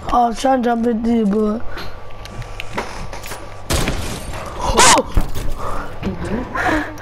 Oh, I was trying to jump into you, but... Oh!